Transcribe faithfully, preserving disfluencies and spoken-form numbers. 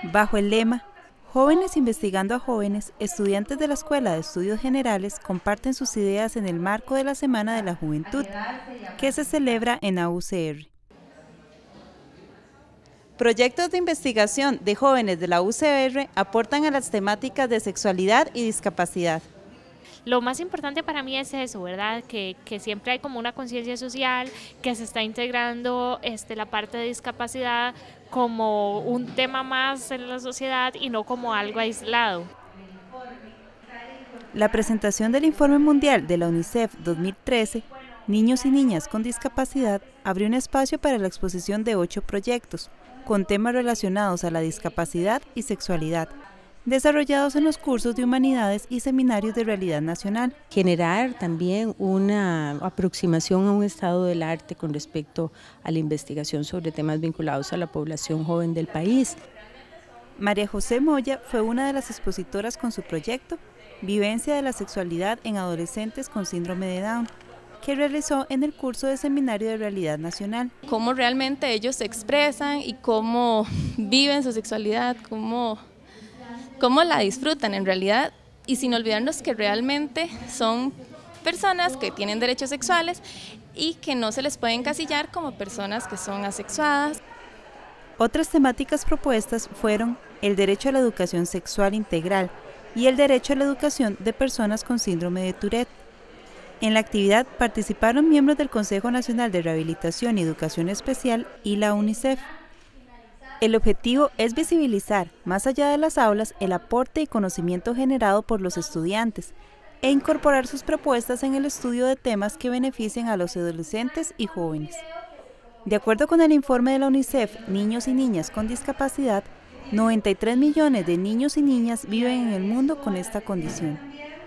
Bajo el lema Jóvenes investigando a jóvenes, estudiantes de la Escuela de Estudios Generales comparten sus ideas en el marco de la Semana de la Juventud, que se celebra en A U C R. Proyectos de investigación de jóvenes de la U C R aportan a las temáticas de sexualidad y discapacidad. Lo más importante para mí es eso, ¿verdad? Que, que siempre hay como una conciencia social, que se está integrando este, la parte de discapacidad como un tema más en la sociedad y no como algo aislado. La presentación del Informe Mundial de la UNICEF dos mil trece, Niños y Niñas con Discapacidad, abrió un espacio para la exposición de ocho proyectos, con temas relacionados a la discapacidad y sexualidad, desarrollados en los cursos de Humanidades y seminarios de Realidad Nacional. Generar también una aproximación a un estado del arte con respecto a la investigación sobre temas vinculados a la población joven del país. María José Moya fue una de las expositoras con su proyecto Vivencia de la sexualidad en adolescentes con síndrome de Down, que realizó en el curso de seminario de Realidad Nacional. Cómo realmente ellos se expresan y cómo viven su sexualidad, cómo... cómo la disfrutan en realidad, y sin olvidarnos que realmente son personas que tienen derechos sexuales y que no se les puede encasillar como personas que son asexuadas. Otras temáticas propuestas fueron el derecho a la educación sexual integral y el derecho a la educación de personas con síndrome de Tourette. En la actividad participaron miembros del Consejo Nacional de Rehabilitación y Educación Especial y la UNICEF. El objetivo es visibilizar, más allá de las aulas, el aporte y conocimiento generado por los estudiantes e incorporar sus propuestas en el estudio de temas que beneficien a los adolescentes y jóvenes. De acuerdo con el informe de la UNICEF, Niños y Niñas con Discapacidad, noventa y tres millones de niños y niñas viven en el mundo con esta condición.